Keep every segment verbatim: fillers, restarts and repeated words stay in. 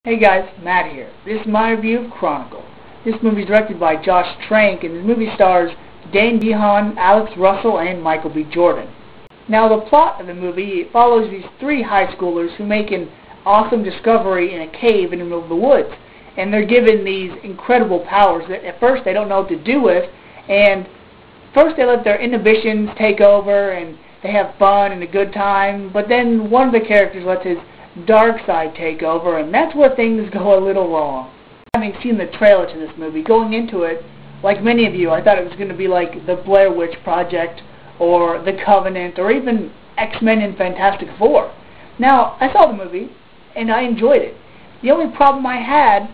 Hey guys, Matt here. This is my review of Chronicle. This movie is directed by Josh Trank, and this movie stars Dane DeHaan, Alex Russell, and Michael B. Jordan. Now, the plot of the movie follows these three high schoolers who make an awesome discovery in a cave in the middle of the woods. And they're given these incredible powers that at first they don't know what to do with, and first they let their inhibitions take over, and they have fun and a good time, but then one of the characters lets his dark side take over, and that's where things go a little wrong. Having seen the trailer to this movie, going into it, like many of you, I thought it was going to be like the Blair Witch Project, or The Covenant, or even X-Men and Fantastic Four. Now, I saw the movie, and I enjoyed it. The only problem I had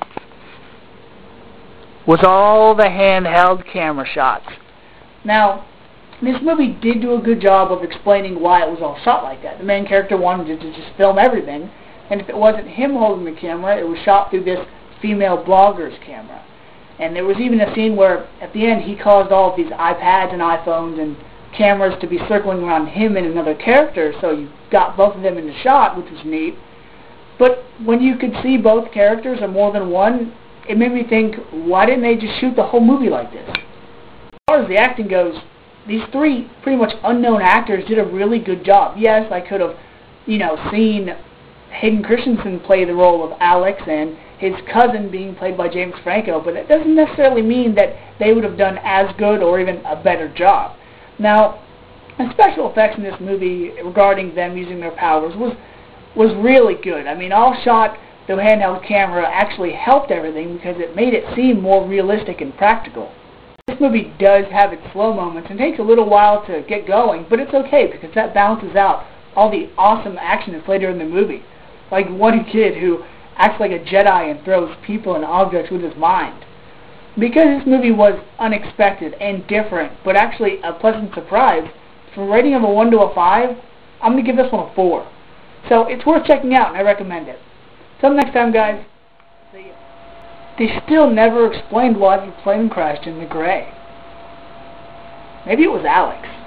was all the handheld camera shots. Now, this movie did do a good job of explaining why it was all shot like that. The main character wanted to just film everything, and if it wasn't him holding the camera, it was shot through this female blogger's camera. And there was even a scene where, at the end, he caused all of these iPads and iPhones and cameras to be circling around him and another character, so you got both of them in the shot, which was neat. But when you could see both characters or more than one, it made me think, why didn't they just shoot the whole movie like this? As far as the acting goes, these three pretty much unknown actors did a really good job. Yes, I could have, you know, seen Hayden Christensen play the role of Alex and his cousin being played by James Franco, but that doesn't necessarily mean that they would have done as good or even a better job. Now, the special effects in this movie regarding them using their powers was was really good. I mean, all shot through handheld camera actually helped everything because it made it seem more realistic and practical. This movie does have its slow moments and takes a little while to get going, but it's okay because that balances out all the awesome action that's later in the movie. Like one kid who acts like a Jedi and throws people and objects with his mind. Because this movie was unexpected and different, but actually a pleasant surprise, from a rating of a one to a five, I'm going to give this one a four. So it's worth checking out, and I recommend it. Till next time, guys. See ya. They still never explained why the plane crashed in the gray. Maybe it was Alex.